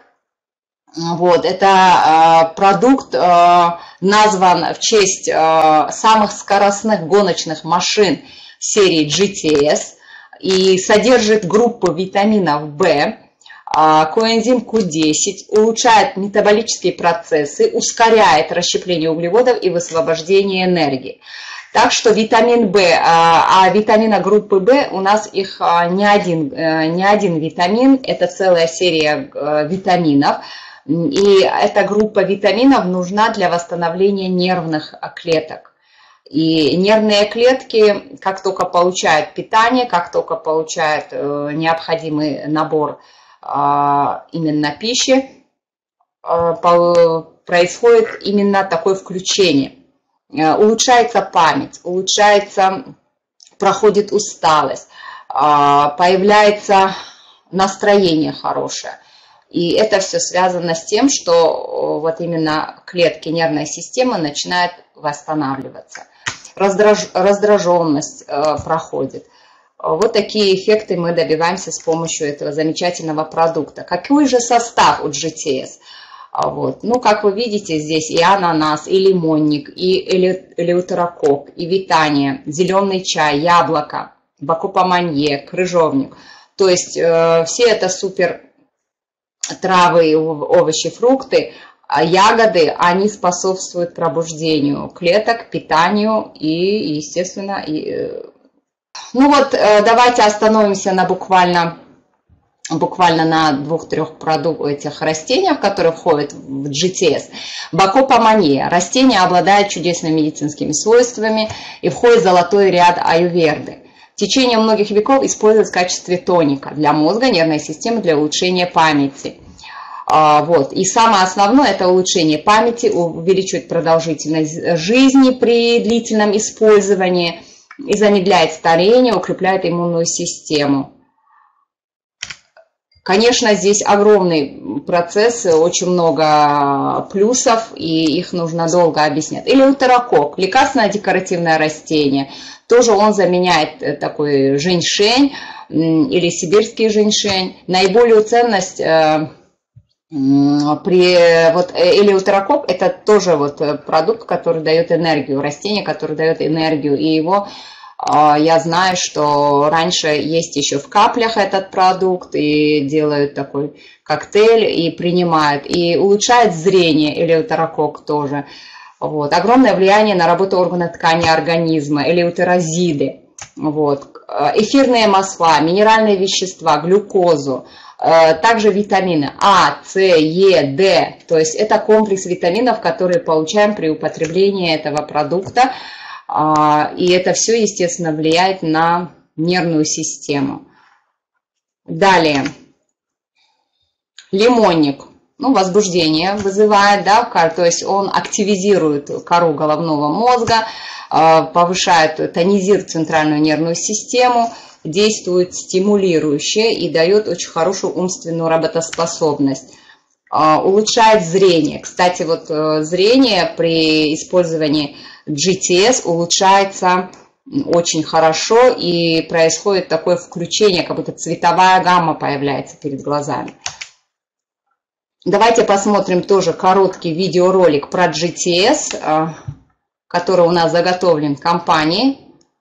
Это продукт назван в честь самых скоростных гоночных машин серии GTS и содержит группу витаминов В. коэнзим Q10 улучшает метаболические процессы, ускоряет расщепление углеводов и высвобождение энергии. Так что витамин В, а витамина группы В у нас их не один витамин, это целая серия витаминов. И эта группа витаминов нужна для восстановления нервных клеток. И нервные клетки, как только получают питание, как только получают необходимый набор именно пищи, происходит именно такое включение. Улучшается память, проходит усталость, появляется настроение хорошее. И это все связано с тем, что вот именно клетки нервной системы начинают восстанавливаться. Раздраженность проходит. Вот такие эффекты мы добиваемся с помощью этого замечательного продукта. Какой же состав у GTS? Вот. Ну, как вы видите, здесь и ананас, и лимонник, и элеутерокок, и витания, зеленый чай, яблоко, бакопоманье, крыжовник. То есть все это супер травы, овощи, фрукты, ягоды, они способствуют пробуждению клеток, питанию и, естественно, ну вот, давайте остановимся на буквально на 2-3 этих растениях, которые входят в GTS. Бакопоманье. Растение обладает чудесными медицинскими свойствами и входит в золотой ряд аюрведы. В течение многих веков используется в качестве тоника для мозга, нервной системы, для улучшения памяти. Вот. И самое основное – это улучшение памяти, увеличивает продолжительность жизни при длительном использовании и замедляет старение, укрепляет иммунную систему. Конечно, здесь огромный процесс, очень много плюсов, и их нужно долго объяснять. Элеутерокок, лекарственное декоративное растение, тоже он заменяет такой женьшень или сибирский женьшень. Наиболее ценность элеутерокок – это тоже вот продукт, который дает энергию, растение, которое дает энергию, и его... Я знаю, что раньше есть еще в каплях этот продукт, и делают такой коктейль, и принимают, и улучшает зрение, элеутерокок тоже. Вот. Огромное влияние на работу органов ткани организма, элеутерозиды, вот. Эфирные масла, минеральные вещества, глюкозу, также витамины А, С, Е, Д. То есть это комплекс витаминов, которые получаем при употреблении этого продукта. И это все, естественно, влияет на нервную систему. Далее. Лимонник. Ну, возбуждение вызывает, да, то есть он активизирует кору головного мозга, повышает, тонизирует центральную нервную систему, действует стимулирующе и дает очень хорошую умственную работоспособность. Улучшает зрение. Кстати, вот зрение при использовании GTS улучшается очень хорошо, и происходит такое включение, как будто цветовая гамма появляется перед глазами. Давайте посмотрим тоже короткий видеоролик про GTS, который у нас заготовлен компанией.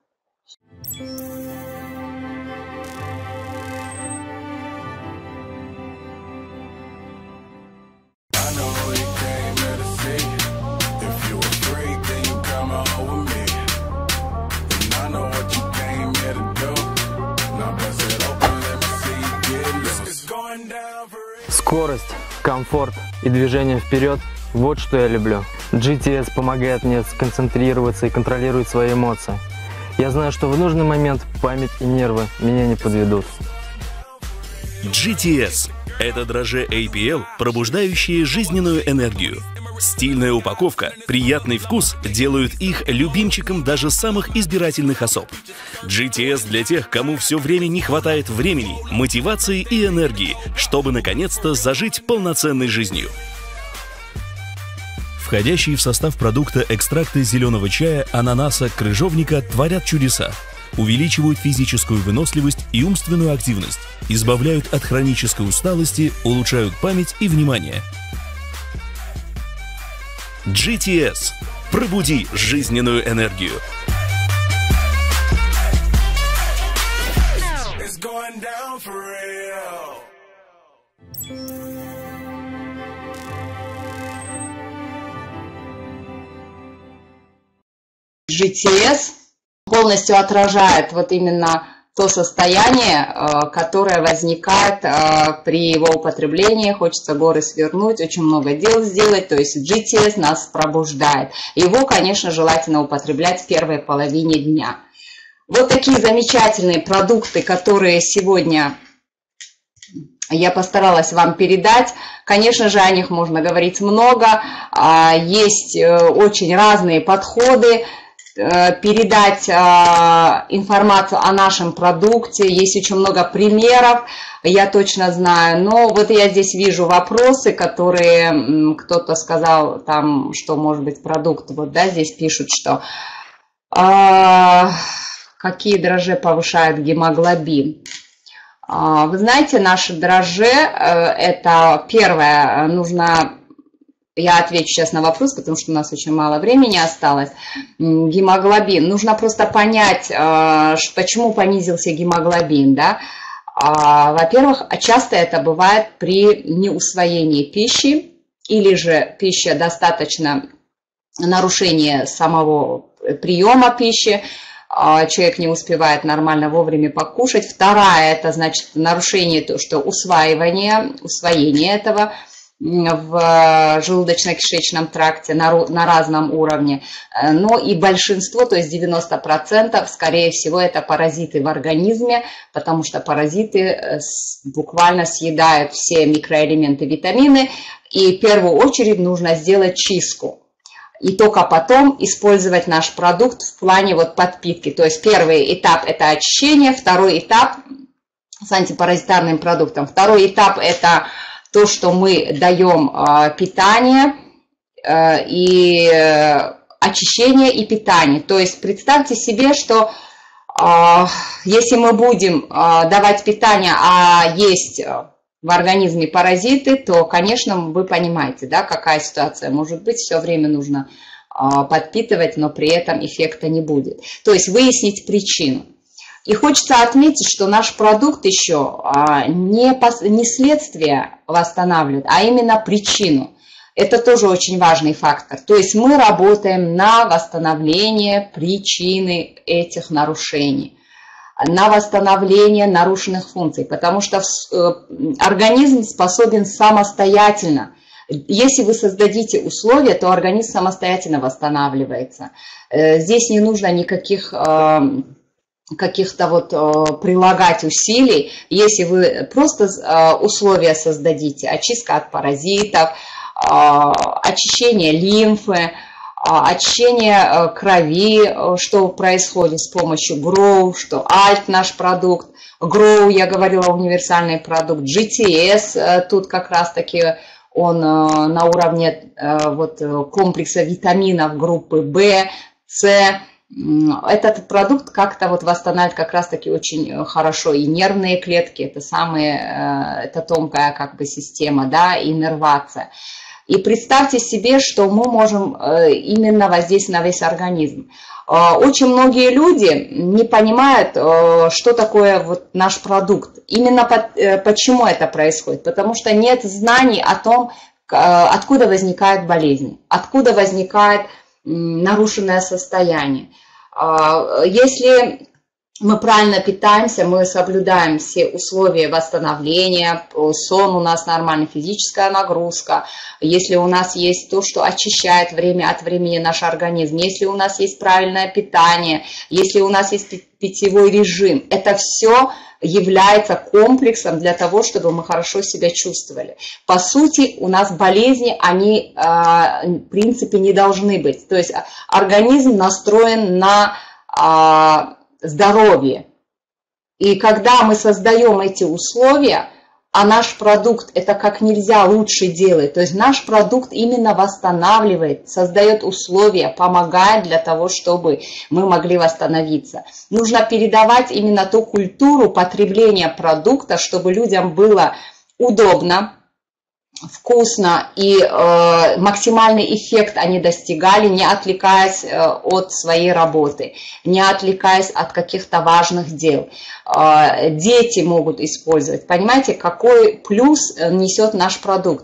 Скорость, комфорт и движение вперед – вот что я люблю. GTS помогает мне сконцентрироваться и контролировать свои эмоции. Я знаю, что в нужный момент память и нервы меня не подведут. GTS – это дрожжи APL, пробуждающие жизненную энергию. Стильная упаковка, приятный вкус делают их любимчиком даже самых избирательных особ. GTS для тех, кому все время не хватает времени, мотивации и энергии, чтобы наконец-то зажить полноценной жизнью. Входящие в состав продукта экстракты зеленого чая, ананаса, крыжовника творят чудеса. Увеличивают физическую выносливость и умственную активность, избавляют от хронической усталости, улучшают память и внимание. GTS. Пробуди жизненную энергию. GTS полностью отражает вот именно то состояние, которое возникает при его употреблении. Хочется горы свернуть, очень много дел сделать, то есть GTS нас пробуждает. Его, конечно, желательно употреблять в первой половине дня. Вот такие замечательные продукты, которые сегодня я постаралась вам передать. Конечно же, о них можно говорить много. Есть очень разные подходы передать информацию о нашем продукте. Есть очень много примеров, я точно знаю. Но вот я здесь вижу вопросы, которые кто-то сказал, там, что может быть продукт. Вот, да, здесь пишут, что какие дрожжи повышают гемоглобин. Вы знаете, наши дрожжи, это первое, нужно, я отвечу сейчас на вопрос, потому что у нас очень мало времени осталось. Гемоглобин, нужно просто понять, почему понизился гемоглобин, да. Во-первых, часто это бывает при неусвоении пищи, или же пища достаточно нарушение самого приема пищи, человек не успевает нормально вовремя покушать. Вторая, это значит нарушение, то, что усвоение этого в желудочно-кишечном тракте на разном уровне. Но и большинство, то есть 90%, скорее всего, это паразиты в организме, потому что паразиты буквально съедают все микроэлементы, витамины, и в первую очередь нужно сделать чистку. И только потом использовать наш продукт в плане вот подпитки. То есть первый этап – это очищение, второй этап с антипаразитарным продуктом. Второй этап – это то, что мы даем питание и очищение и питание. То есть представьте себе, что если мы будем давать питание, а есть в организме паразиты, то, конечно, вы понимаете, да, какая ситуация может быть. Все время нужно подпитывать, но при этом эффекта не будет. То есть выяснить причину. И хочется отметить, что наш продукт еще не следствие восстанавливает, а именно причину. Это тоже очень важный фактор. То есть мы работаем на восстановление причины этих нарушений, на восстановление нарушенных функций, потому что организм способен самостоятельно. Если вы создадите условия, то организм самостоятельно восстанавливается. Здесь не нужно никаких каких-то вот прилагать усилий. Если вы просто условия создадите, очистка от паразитов, очищение лимфы, очищение крови, что происходит с помощью Grow, что Alt наш продукт, Grow, я говорила, универсальный продукт, GTS, тут как раз-таки он на уровне вот комплекса витаминов группы В, С. Этот продукт как-то вот восстанавливает как раз-таки очень хорошо и нервные клетки, это тонкая как бы система, да, и иннервация. И представьте себе, что мы можем именно воздействовать на весь организм. Очень многие люди не понимают, что такое вот наш продукт. Именно почему это происходит. Потому что нет знаний о том, откуда возникают болезни, откуда возникает нарушенное состояние. Если мы правильно питаемся, мы соблюдаем все условия восстановления, сон у нас нормальный, физическая нагрузка, если у нас есть то, что очищает время от времени наш организм, если у нас есть правильное питание, если у нас есть питьевой режим, это все является комплексом для того, чтобы мы хорошо себя чувствовали. По сути, у нас болезни, они в принципе не должны быть. То есть организм настроен на здоровье. И когда мы создаем эти условия, а наш продукт это как нельзя лучше делает, то есть наш продукт именно восстанавливает, создает условия, помогает для того, чтобы мы могли восстановиться. Нужно передавать именно ту культуру потребления продукта, чтобы людям было удобно, вкусно и максимальный эффект они достигали, не отвлекаясь от своей работы, не отвлекаясь от каких-то важных дел. Дети могут использовать. Понимаете, какой плюс несет наш продукт?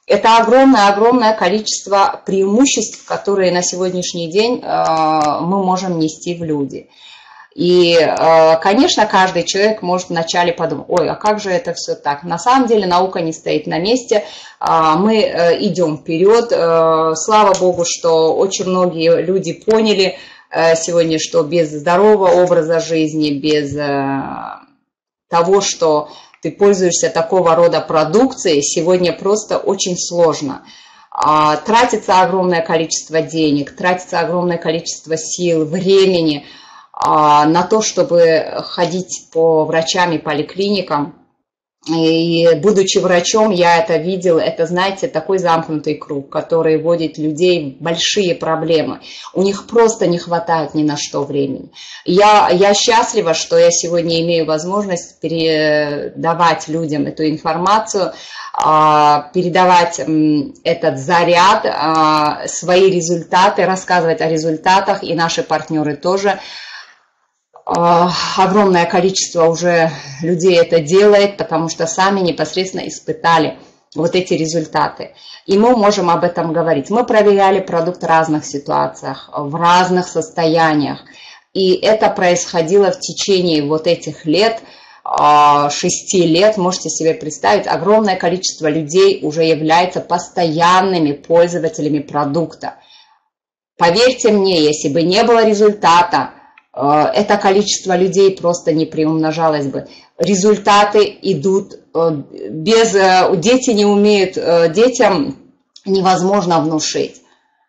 Это огромное количество преимуществ, которые на сегодняшний день мы можем нести в люди. И, конечно, каждый человек может вначале подумать: ой, а как же это все так? На самом деле наука не стоит на месте, мы идем вперед. Слава Богу, что очень многие люди поняли сегодня, что без здорового образа жизни, без того, что ты пользуешься такого рода продукцией, сегодня просто очень сложно. Тратится огромное количество денег, тратится огромное количество сил, времени на то, чтобы ходить по врачам и поликлиникам. И будучи врачом, я это видел, это, знаете, такой замкнутый круг, который вводит людей в большие проблемы. У них просто не хватает ни на что времени. Я счастлива, что я сегодня имею возможность передавать людям эту информацию, передавать этот заряд, свои результаты, рассказывать о результатах, и наши партнеры тоже. Огромное количество уже людей это делает, потому что сами непосредственно испытали вот эти результаты. И мы можем об этом говорить. Мы проверяли продукт в разных ситуациях, в разных состояниях. И это происходило в течение вот этих лет, 6 лет. Можете себе представить, огромное количество людей уже является постоянными пользователями продукта. Поверьте мне, если бы не было результата, это количество людей просто не приумножалось бы. Результаты идут без... Дети не умеют... Детям невозможно внушить.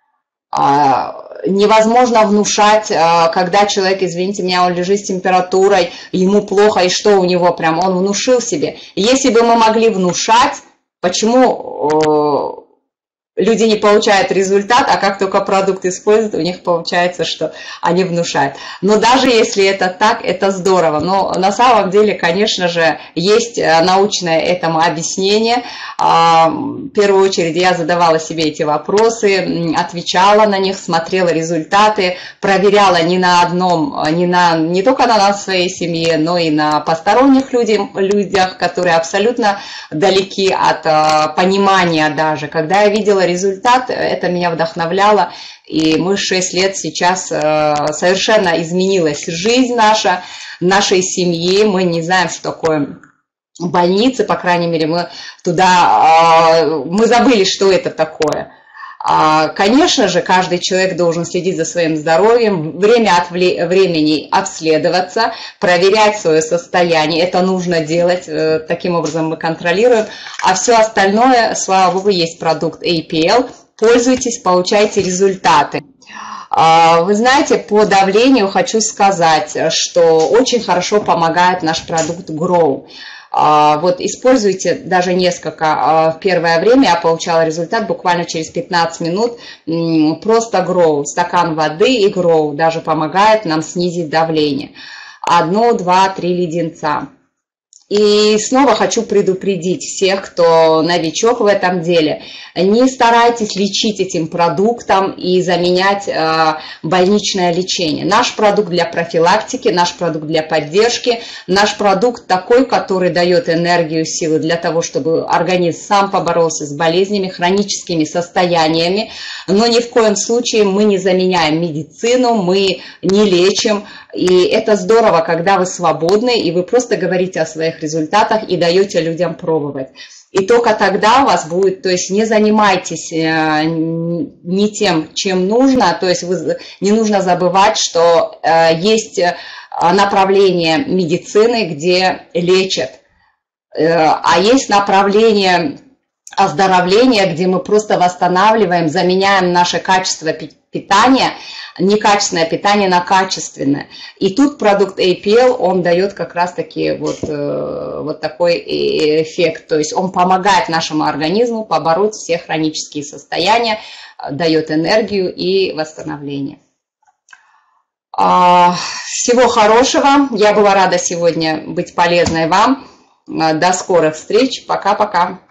Невозможно внушать, когда человек, извините меня, он лежит с температурой, ему плохо, и что у него прям, он внушил себе. Если бы мы могли внушать, почему... Люди не получают результат, а как только продукт используют, у них получается, что они внушают. Но даже если это так, это здорово. Но на самом деле, конечно же, есть научное этому объяснение. В первую очередь я задавала себе эти вопросы, отвечала на них, смотрела результаты, проверяла не только на нас, своей семье, но и на посторонних людях, которые абсолютно далеки от понимания даже. Когда я видела результат, это меня вдохновляло, и мы 6 лет сейчас совершенно изменилась жизнь нашей семьи, мы не знаем, что такое больницы, по крайней мере, мы забыли, что это такое. Конечно же, каждый человек должен следить за своим здоровьем, время от времени обследоваться, проверять свое состояние. Это нужно делать, таким образом мы контролируем. А все остальное, слава богу, есть продукт APL. Пользуйтесь, получайте результаты. Вы знаете, по давлению хочу сказать, что очень хорошо помогает наш продукт Grow. Вот используйте даже несколько. В первое время я получала результат буквально через 15 минут. Просто Grow, стакан воды и Grow даже помогает нам снизить давление. 1, 2, 3 леденца. И снова хочу предупредить всех, кто новичок в этом деле, не старайтесь лечить этим продуктом и заменять больничное лечение. Наш продукт для профилактики, наш продукт для поддержки, наш продукт такой, который дает энергию, силы для того, чтобы организм сам поборолся с болезнями, хроническими состояниями, но ни в коем случае мы не заменяем медицину, мы не лечим. И это здорово, когда вы свободны, и вы просто говорите о своих результатах и даете людям пробовать. И только тогда у вас будет, то есть не занимайтесь не тем, чем нужно, то есть не нужно забывать, что есть направление медицины, где лечат, а есть направление оздоровления, где мы просто восстанавливаем, заменяем наше качество питания, некачественное питание на качественное. И тут продукт APL, он дает как раз-таки вот такой эффект. То есть он помогает нашему организму побороть все хронические состояния, дает энергию и восстановление. Всего хорошего. Я была рада сегодня быть полезной вам. До скорых встреч. Пока-пока.